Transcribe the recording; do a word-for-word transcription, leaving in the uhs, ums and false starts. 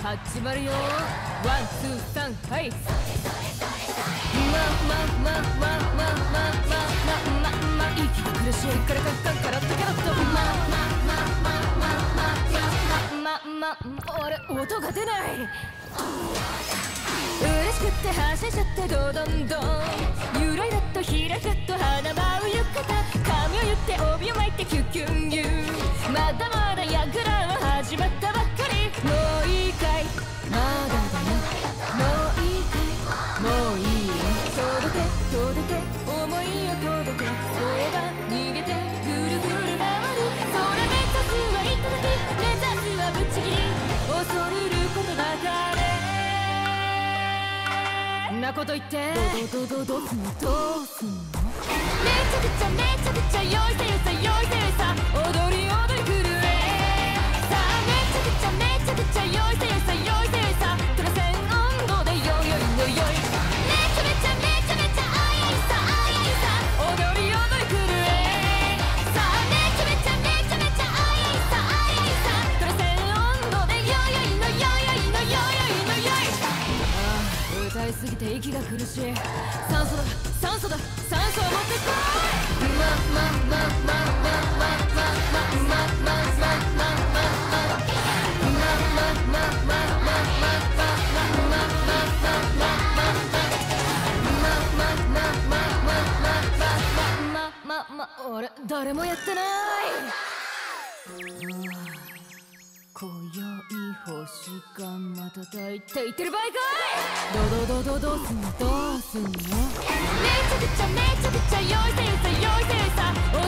始まるよ。ワンツーサンはいまままままままままま息が苦しいからカンカンからったからっとままままままままあれ音が出ない。嬉しくって発信しちゃってどどんどんゆらゆらっとひらひらっと花舞う浴衣髪を言って帯を巻いてキュキュンギュンまだまだやぐらは始まったばっかりもういいかいまだだよもういいかいもういいよ届け届け思いを届けそうば逃げてぐるぐる回るそれ目指すはいただき目指すはぶっちぎり恐るることだからなこと言ってどどどどどうすんのどうすんのめちゃくちゃめちゃくちゃよいせよさよいせよさ踊り踊り震えさあめちゃくちゃめちゃくちゃよいせよさよいせよさプラセン温度でよよいのよいめちゃめちゃめちゃめちゃあやいさあやいさ踊り踊り震えさあめちゃめちゃめちゃめちゃあやいさあやいさプラセン温度でよよいのよよいのよよいのよい歌いすぎて息が苦しい酸素だ酸素だ酸素を持ってこいまままままままままままあれ誰もやってない今宵星が瞬いていってる場合かいどどどどどうすんのどうすんのめちゃくちゃめちゃくちゃよいせよさよいせよさ